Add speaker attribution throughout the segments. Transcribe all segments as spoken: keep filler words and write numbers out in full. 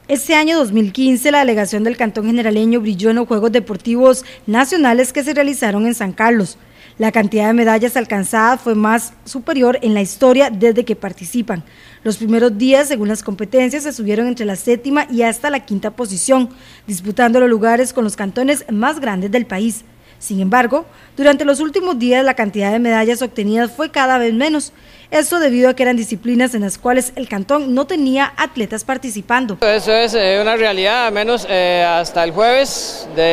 Speaker 1: Este año dos mil quince, la delegación del Cantón Generaleño brilló en los Juegos Deportivos Nacionales que se realizaron en San Carlos. La cantidad de medallas alcanzadas fue más superior en la historia desde que participan. Los primeros días, según las competencias, se subieron entre la séptima y hasta la quinta posición, disputando los lugares con los cantones más grandes del país. Sin embargo, durante los últimos días la cantidad de medallas obtenidas fue cada vez menos. Esto debido a que eran disciplinas en las cuales el cantón no tenía atletas participando.
Speaker 2: Eso es eh, una realidad, al menos eh, hasta el jueves de,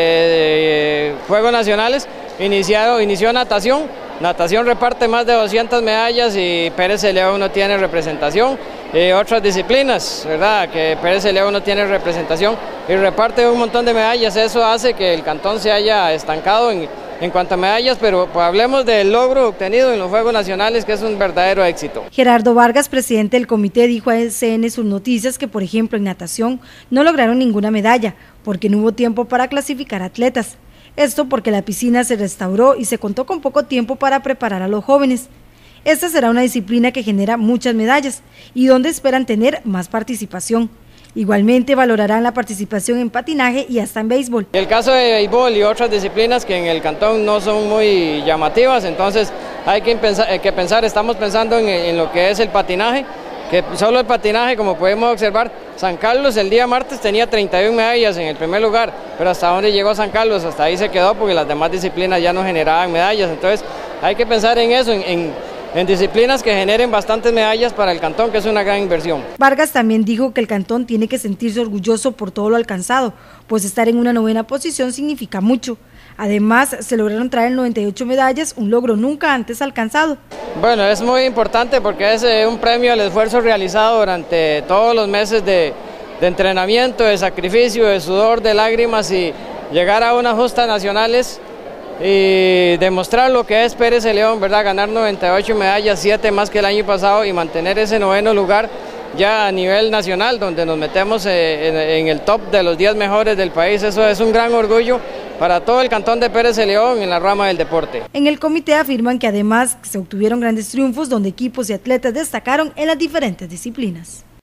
Speaker 2: de Juegos Nacionales iniciado, inició natación. Natación reparte más de doscientas medallas y Pérez de León no tiene representación. Y otras disciplinas, ¿verdad? Que Pérez de León no tiene representación y reparte un montón de medallas. Eso hace que el cantón se haya estancado en, en cuanto a medallas, pero pues, hablemos del logro obtenido en los Juegos Nacionales, que es un verdadero éxito.
Speaker 1: Gerardo Vargas, presidente del comité, dijo a C N Sus Noticias que, por ejemplo, en natación no lograron ninguna medalla porque no hubo tiempo para clasificar atletas. Esto porque la piscina se restauró y se contó con poco tiempo para preparar a los jóvenes. Esta será una disciplina que genera muchas medallas y donde esperan tener más participación. Igualmente valorarán la participación en patinaje y hasta en béisbol.
Speaker 2: El caso de béisbol y otras disciplinas que en el cantón no son muy llamativas, entonces hay que pensar, hay que pensar estamos pensando en, en lo que es el patinaje, que solo el patinaje, como podemos observar, San Carlos el día martes tenía treinta y una medallas en el primer lugar, pero hasta dónde llegó San Carlos, hasta ahí se quedó porque las demás disciplinas ya no generaban medallas, entonces hay que pensar en eso, en, en en disciplinas que generen bastantes medallas para el cantón, que es una gran inversión.
Speaker 1: Vargas también dijo que el cantón tiene que sentirse orgulloso por todo lo alcanzado, pues estar en una novena posición significa mucho. Además, se lograron traer noventa y ocho medallas, un logro nunca antes alcanzado.
Speaker 2: Bueno, es muy importante porque es un premio al esfuerzo realizado durante todos los meses de, de entrenamiento, de sacrificio, de sudor, de lágrimas y llegar a unas justas nacionales y demostrar lo que es Pérez de León, ¿verdad? Ganar noventa y ocho medallas, siete más que el año pasado y mantener ese noveno lugar ya a nivel nacional, donde nos metemos en, en el top de los diez mejores del país. Eso es un gran orgullo para todo el cantón de Pérez de León en la rama del deporte.
Speaker 1: En el comité afirman que además se obtuvieron grandes triunfos donde equipos y atletas destacaron en las diferentes disciplinas.